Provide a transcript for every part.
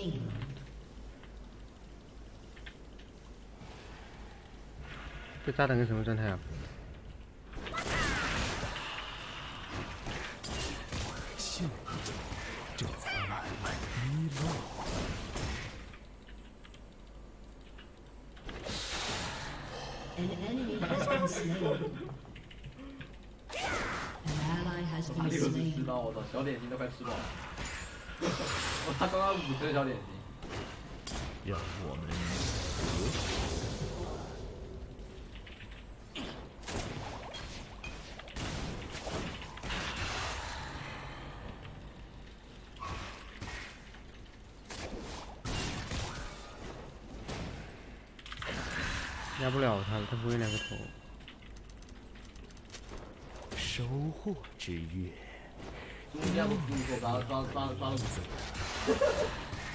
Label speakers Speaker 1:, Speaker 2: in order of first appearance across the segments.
Speaker 1: slain.
Speaker 2: 这炸弹跟什么状态啊？
Speaker 1: An enemy has been slain. An ally has
Speaker 3: 哪
Speaker 1: been
Speaker 3: 里有人
Speaker 1: slain.
Speaker 3: 知道？我操，小点心都快吃饱了。我他刚刚5颗小点心。
Speaker 4: 让我们
Speaker 2: 压不了他了，他不会那个头。
Speaker 4: 收获之月。
Speaker 3: 中间都15个，抓了5个。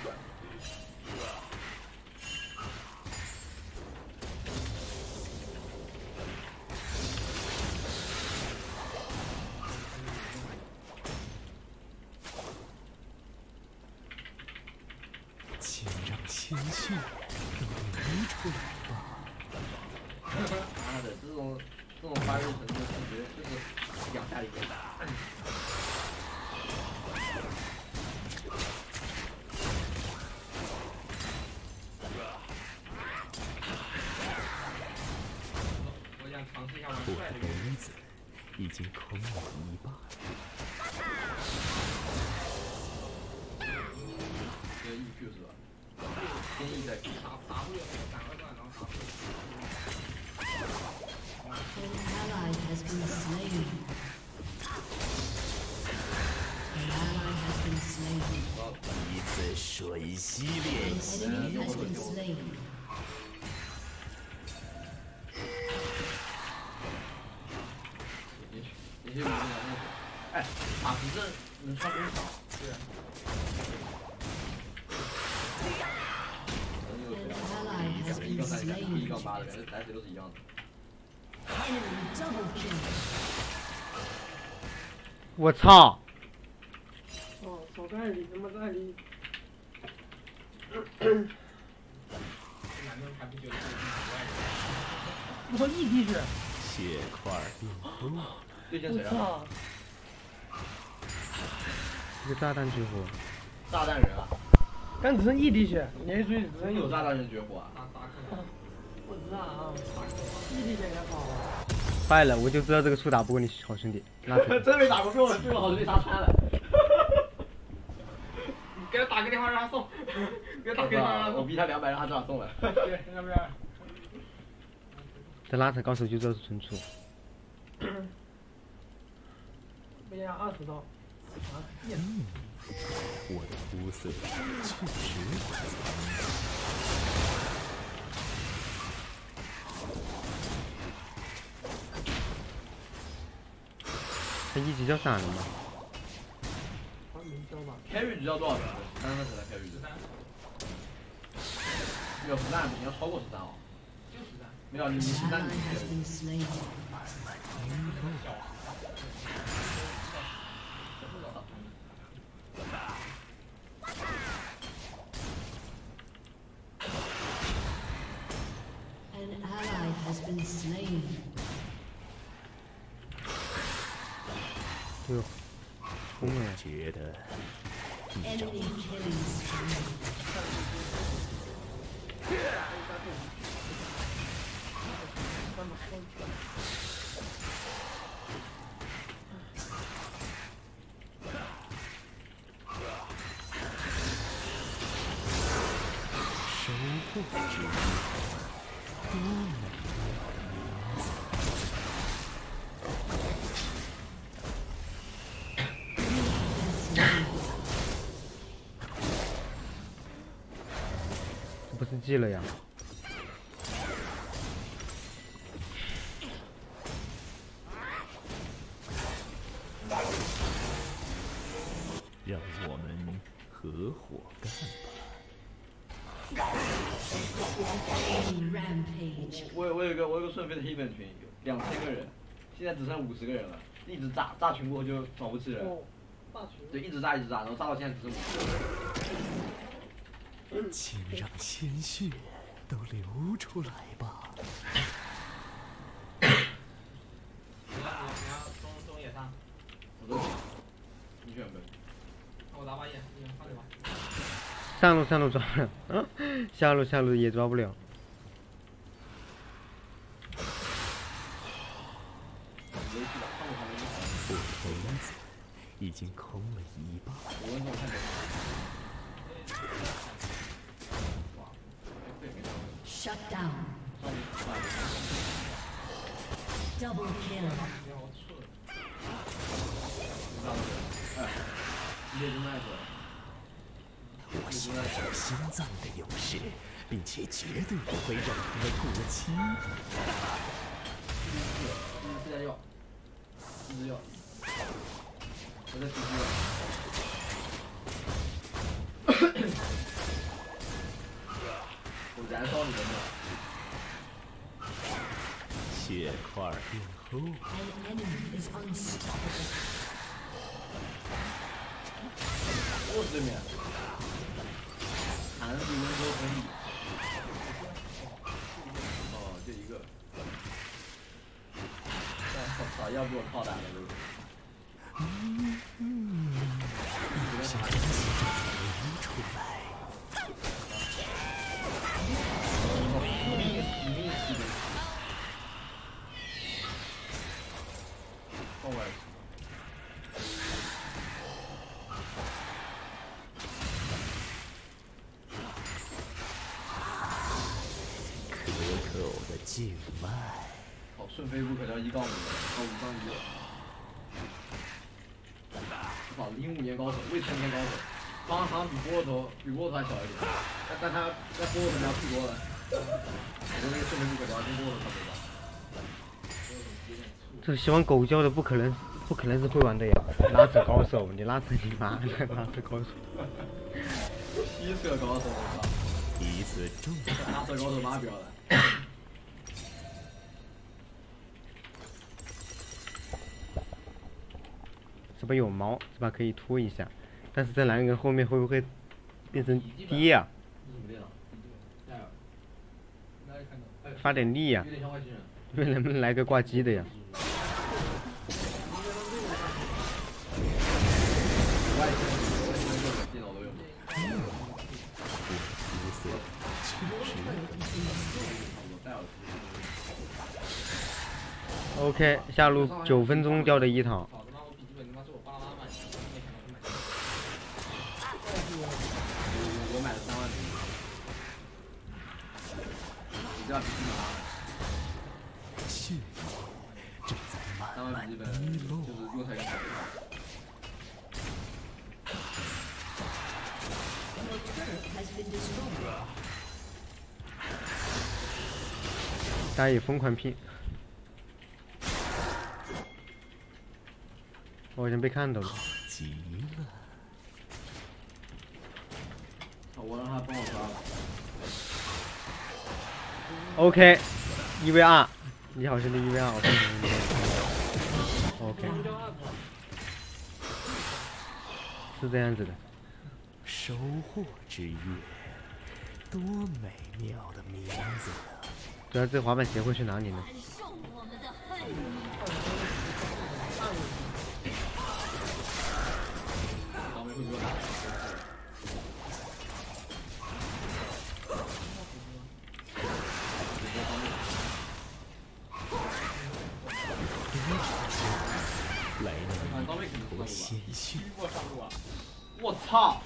Speaker 4: 请让鲜血流出来吧。
Speaker 3: 妈的，这种发育程度，感觉就是两下里面打。我想尝试一下玩
Speaker 4: 我
Speaker 3: 帅的
Speaker 4: 的杯子已经空了一半。
Speaker 3: 这个 EQ 是吧？天意在打不了，打2段，然后打不了。
Speaker 1: An ally has been slain. An ally has been slain.
Speaker 4: 一次吮吸练
Speaker 1: An
Speaker 4: 习，
Speaker 1: enemy has been slain.
Speaker 3: 也许有点那个，哎，法皮这能穿多少？对啊。
Speaker 1: An ally has
Speaker 3: 一
Speaker 1: been
Speaker 3: 杠3，一
Speaker 1: slain.
Speaker 3: 杠8的，来谁都是一样的。
Speaker 1: Enemy double kill.
Speaker 2: 我操！
Speaker 5: 哦，少在理，他妈在理。我操，一滴血！
Speaker 4: 血块变多。
Speaker 3: 对线谁啊？
Speaker 5: 我操！
Speaker 2: 一个炸弹绝活，
Speaker 3: 炸弹人啊！
Speaker 5: 刚只剩一滴血，连续只剩
Speaker 3: 有炸弹人绝活啊！
Speaker 5: 我知道啊，一滴血该跑了。
Speaker 2: 坏了，我就知道这个树打不过你好兄弟。拉扯
Speaker 3: 真没打过，被我好兄弟杀穿了。给他打个电话让他送，给他打个电话让他送。我逼他200，让他这样送了。
Speaker 5: 对，要不然。
Speaker 2: 这拉扯高手就知道是纯属。
Speaker 5: 被压20刀。啊，
Speaker 4: 我的肤色确实可
Speaker 2: 他一级叫闪了吗？
Speaker 5: 还没交吧
Speaker 3: ？carry 值要多少分？30分才 carry 值。有13，你要超过13哦。就13。没有，你
Speaker 1: An
Speaker 3: 13
Speaker 1: ally
Speaker 3: 你
Speaker 1: has been slain. An ally has been slain.
Speaker 2: 哎呦，疯了！
Speaker 4: 觉得
Speaker 1: Enemy killing spree.
Speaker 4: 收获之月。
Speaker 2: 这不是记了呀？
Speaker 4: 让我们合伙干吧。
Speaker 1: Rampage.
Speaker 3: 我有一个顺飞的黑本群，2000个人，现在只剩50个人了，一直炸群过后就找不起人。
Speaker 5: 哦，大群。
Speaker 3: 对，一直炸，然后炸到现在只剩50个人。
Speaker 4: 请让鲜血都流出来吧。
Speaker 5: 你要中野上，
Speaker 3: 我都你选呗。
Speaker 5: 我打把野，你放着吧。
Speaker 2: 上路抓不了，下路也抓不了。
Speaker 4: 我的杯子已经空了一半。
Speaker 3: 我问这种看着。
Speaker 1: Shut down. Double kill.
Speaker 4: 我喜欢有心脏的勇士，并且绝对不会让他们过期。
Speaker 3: 这家药，这支药，我在继续了。我燃烧你的命。
Speaker 4: 血块变厚。
Speaker 1: An enemy is unstoppable.
Speaker 3: 我对面。韩是温州同意。哦，就一个。我操！要不我炮打了都。
Speaker 4: 有些东西正在流出来。
Speaker 3: 后面。
Speaker 4: 可口的静脉。
Speaker 3: 哦，顺飞不可叫1杠5，到5杠1了。我操，05年高手，未成年高手，好像比波头还小一点，但他在波头家最多了。我觉得那个顺飞不可叫跟波头差不多吧。
Speaker 2: 这喜欢狗叫的不可能是会玩的呀！拉扯高手，你拉扯你妈的，拉扯高手。
Speaker 3: 吸扯高手，我操！
Speaker 4: 一次重
Speaker 3: 拉扯高手妈表了。
Speaker 2: 这边有猫，这边可以拖一下，但是在蓝人后面会不会变成跌啊？发点力呀！这边能不能来个挂机的呀？OK， 下路9分钟掉的1套。
Speaker 3: 我买了3万笔，你这样笔记本啊？
Speaker 4: 血正在慢慢
Speaker 3: 笔记本
Speaker 4: 滴落。
Speaker 3: 就是用它一个好一套。
Speaker 1: Has been destroyed.
Speaker 2: 大家也疯狂拼，我好像被看到了。
Speaker 4: 急了。
Speaker 3: 我让他帮我刷了。
Speaker 2: OK， 1v2，你好兄弟1v2，我看你。OK， 是这样子的。
Speaker 4: 收获之月，多美妙的名字啊！
Speaker 2: 主要这滑板鞋会去哪里呢？
Speaker 4: 来年一头鲜血。
Speaker 3: 我操！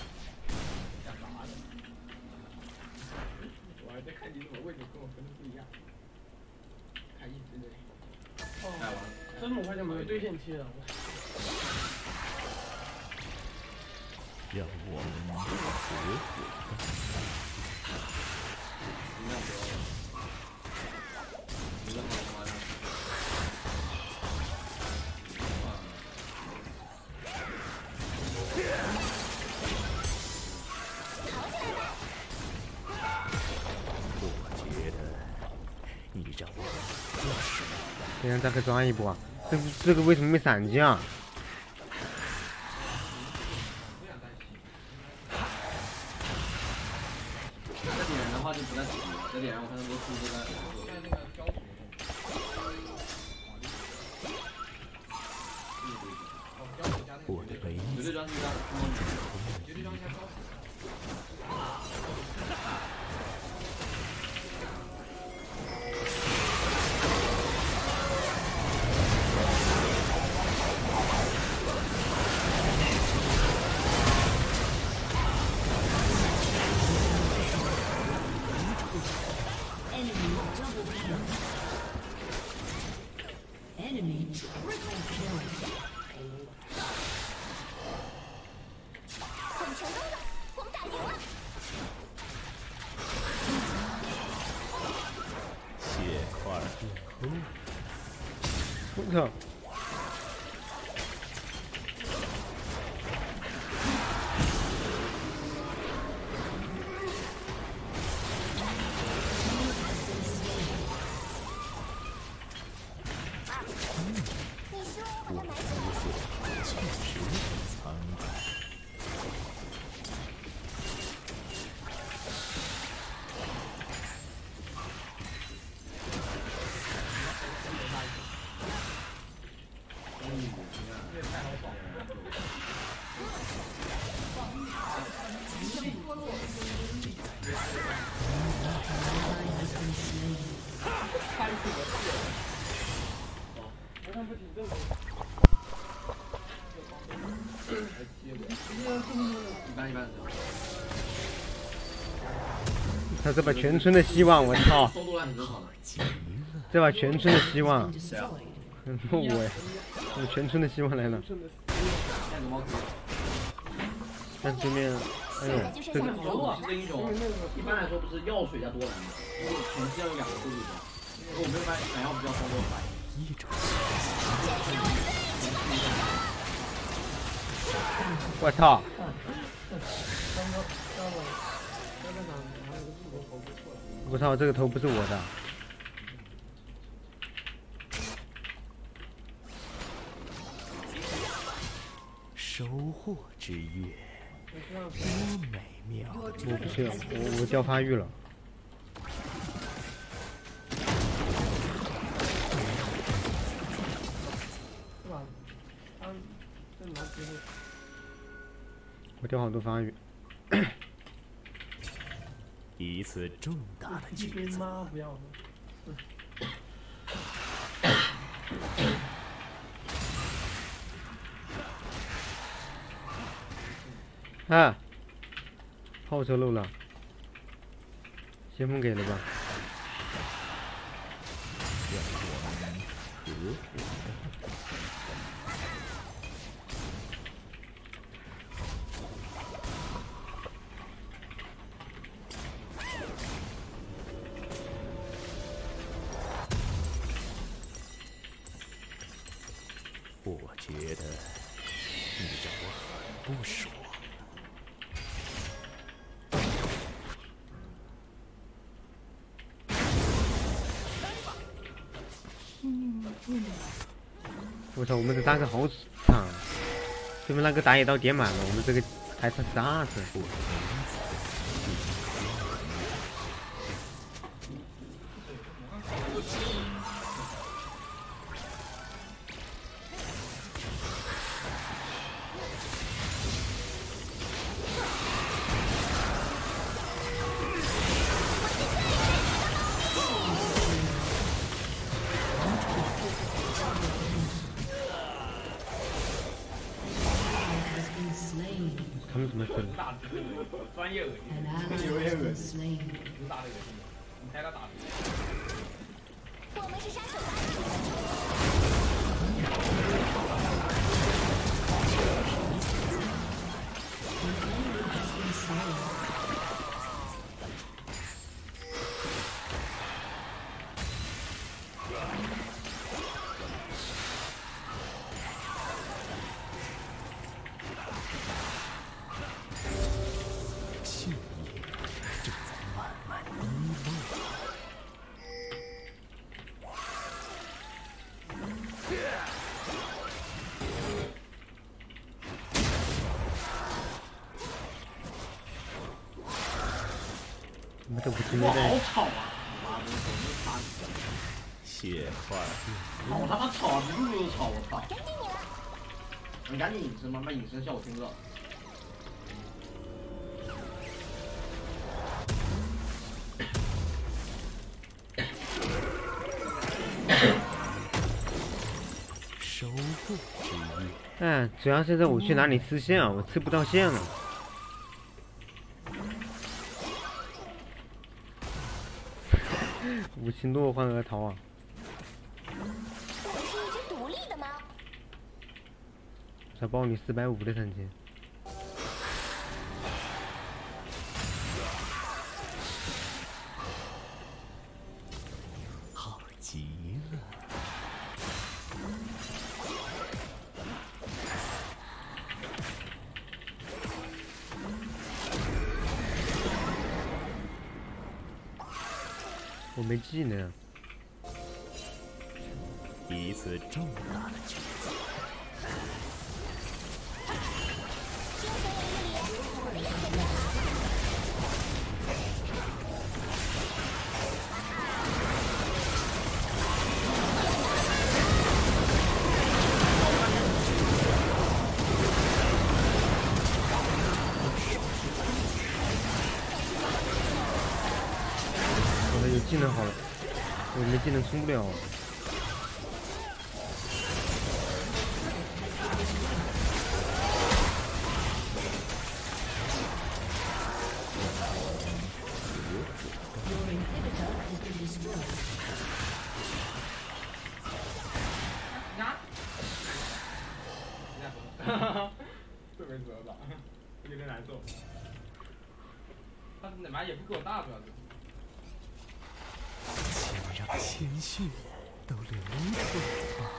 Speaker 5: 我还在看你怎么位置跟我分的不一样。看一直的。哦，这么快就没有对线期了。
Speaker 4: 让我们合伙吧。
Speaker 2: 先让大哥抓一波啊！这个为什么没闪击啊？
Speaker 3: 不在死，这点我看他们都出都在。在那个雕塑。
Speaker 4: 我的杯子，
Speaker 3: 绝对装是这样，绝对装加高。
Speaker 1: Enemy triple kill.
Speaker 6: 很成功了，我们打赢了。
Speaker 4: 血块变空。
Speaker 2: 我靠！
Speaker 4: 我的肤色确实很苍白。
Speaker 2: 他这把全村的希望，我操！
Speaker 3: 收多了很正常的。
Speaker 2: 这把全村的希望，
Speaker 1: Destroyed.
Speaker 2: 我呀，我全村的希望来了。但对面，哎呦，这个
Speaker 3: 这个英雄一般来说不是药水加多兰吗？因为前期要有2个护理的，如果我没有想要比较双多白。
Speaker 4: 一种
Speaker 2: 我操！我操，这个头不是我的。
Speaker 4: 收获之月，多美妙的
Speaker 2: 我不去，我掉发育了。我掉好多发育。
Speaker 4: 一次重大的抉择。
Speaker 5: 妈不要。
Speaker 2: 啊！炮车漏了，先锋给了吧？
Speaker 4: 我觉得你让我很不爽。
Speaker 2: 我操，我们这单个好长，对面那个打野刀点满了，我们这个还差啥子？他们怎么分？
Speaker 5: 专业恶心，
Speaker 1: An ally has been slain.
Speaker 5: 不大的恶心，你猜他打的？
Speaker 6: 我们是杀手吧？
Speaker 4: 庆爷正在慢慢低落。
Speaker 2: 你们这武器没
Speaker 3: 哇，好
Speaker 2: 在，
Speaker 3: 吵啊！妈的，我真惨死了。
Speaker 4: 血块
Speaker 3: 好他妈吵啊！比路都吵，我操！
Speaker 6: 该听你了。
Speaker 3: 你赶紧隐身吧，妈隐身效我听不到。
Speaker 4: 收获之月，
Speaker 2: 哎，主要是这我去哪里吃线啊？我吃不到线了。武器落荒而逃啊！
Speaker 6: 我是一只独立的猫。
Speaker 2: 才暴你450的3千。
Speaker 4: 好极了。
Speaker 2: 我没技能。
Speaker 4: 一次重大的抉择。
Speaker 2: 我的有技能好了，我没技能冲不了。
Speaker 5: 这没辙吧？有点难受。他他妈也不给我大，主要是。
Speaker 4: 请让鲜血都流出来吧。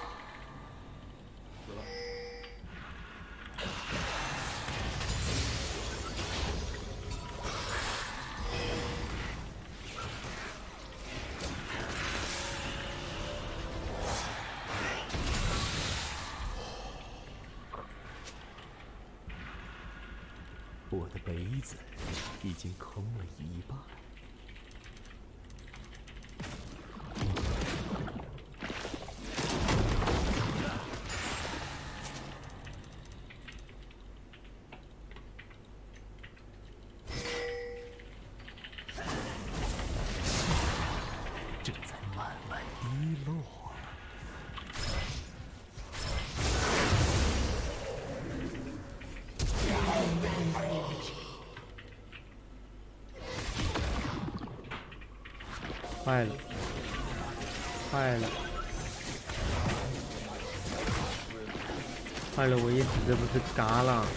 Speaker 4: 我的杯子已经空了一半。正在慢慢滴落。
Speaker 2: 坏了，坏了，坏了！我一直这不是嘎了。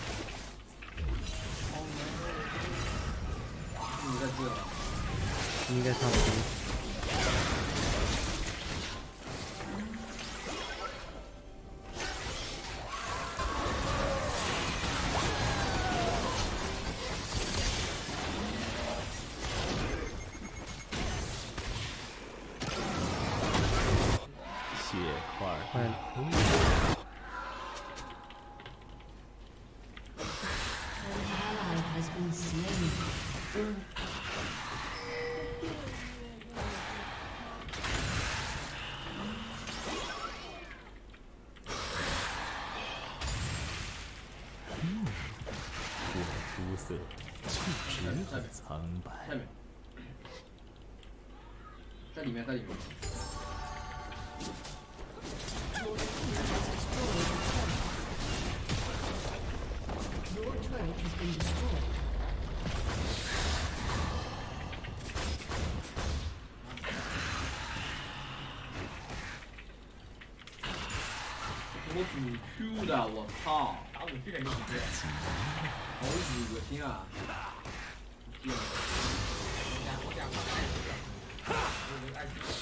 Speaker 3: 你在这？
Speaker 2: 应该差不多。
Speaker 4: 血块
Speaker 2: 坏了。
Speaker 1: An ally has been slain.
Speaker 4: 我肤色确实很苍白。
Speaker 3: 下面，在里面，在里面。
Speaker 1: Your turret has been destroyed.
Speaker 3: 我主 Q 的，我操！
Speaker 5: 打武器肯定不对。
Speaker 3: 好恶心啊！天哪！
Speaker 5: 我俩怕爱死了，我爱死了。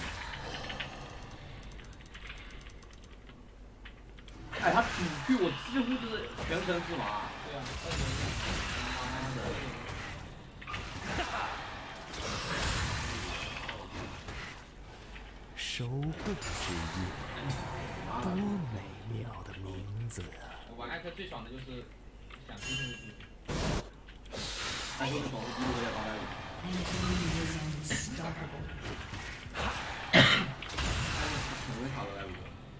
Speaker 3: 哎，他主 Q 我几乎就是全程自麻。
Speaker 5: 对啊，
Speaker 4: 收获之月，多美妙的名字啊！
Speaker 5: 玩艾特最爽的就是想听听就听。
Speaker 3: 还有一种是1.800
Speaker 1: An enemy is unstoppable.
Speaker 3: 很容易卡到来五。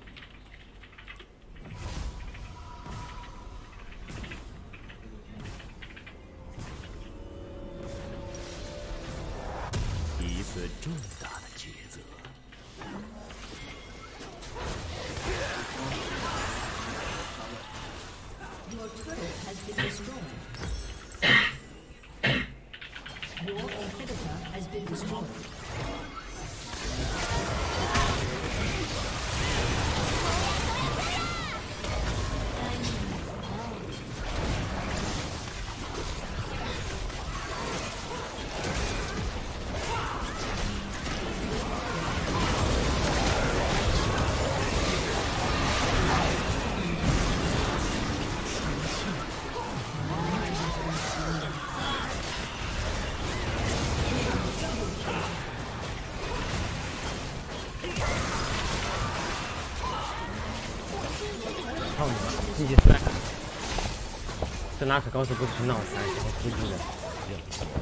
Speaker 4: 一次重大的抉择。
Speaker 1: Your turret has been destroyed. Your inhibitor has been destroyed.
Speaker 2: 继续摔，这哪可高手不是脑残，然后突突的。